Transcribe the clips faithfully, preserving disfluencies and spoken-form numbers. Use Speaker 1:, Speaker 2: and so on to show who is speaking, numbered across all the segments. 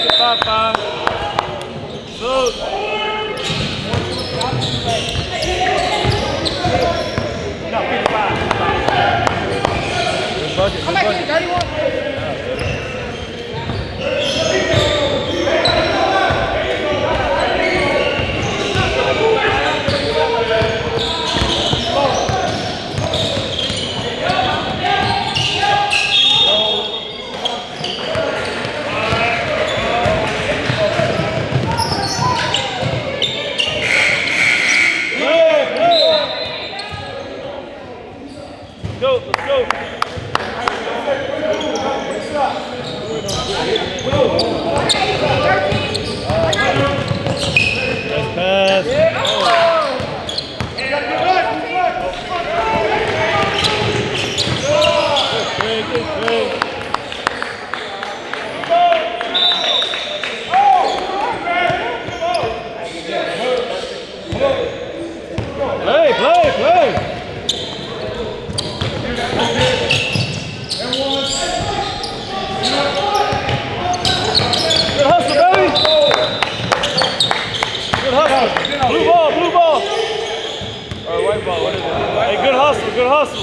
Speaker 1: it, five, five. Look. No, fifty-five. Good bucket, good bucket. thirty-one. Go, let's go. Nice pass. Good, good, good. Play, play, play. Good hustle, baby. Good hustle. Blue ball, blue ball. Or white ball, what is it? Hey, good hustle, good hustle.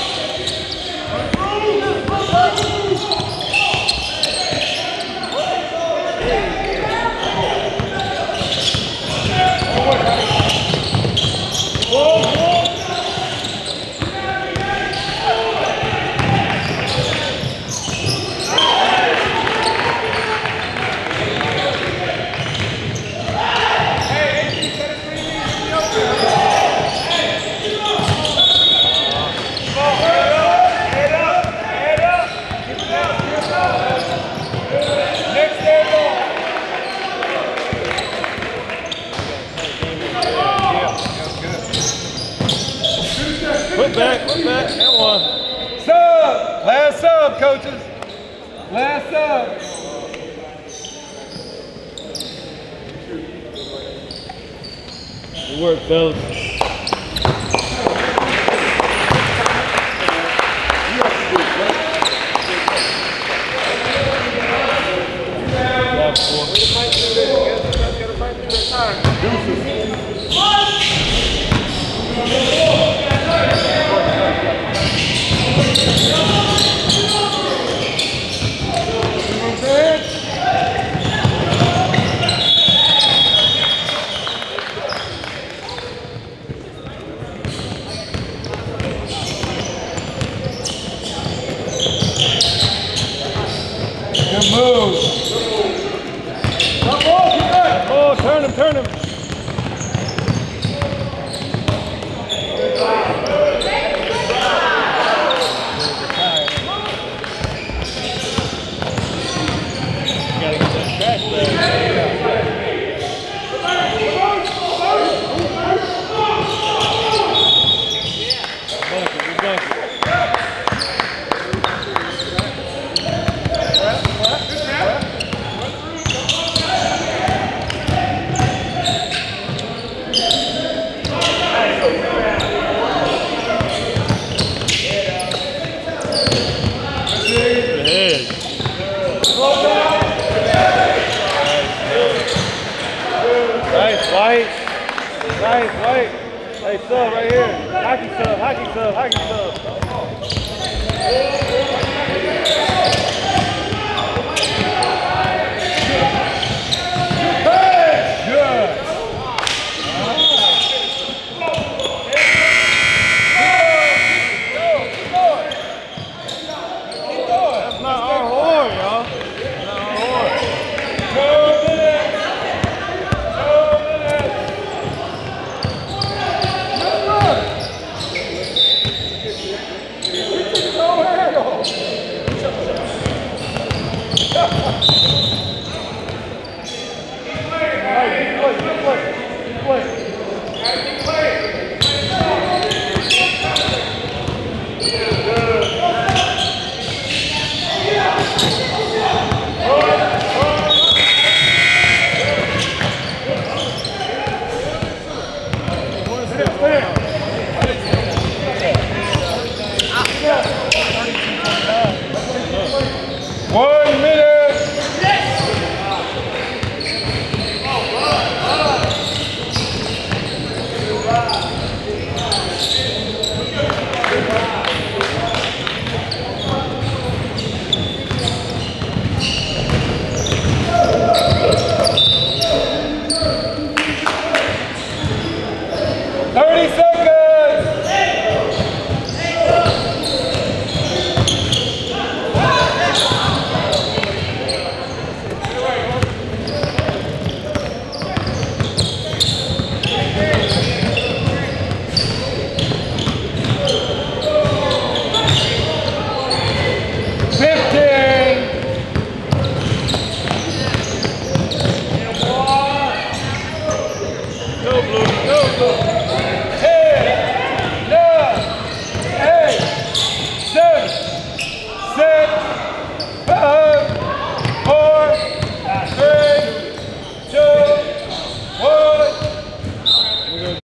Speaker 1: Put back, put back, and one.
Speaker 2: Sub! Last sub, coaches. Last sub.
Speaker 1: Good work, fellas.
Speaker 2: Good move. Come on, keep going.
Speaker 1: Oh, turn him, turn him. You gotta get that trash bag. Bucket, good bucket. Nice, White. Nice, White. Hey, sub right here. Hockey sub, hockey sub, hockey sub.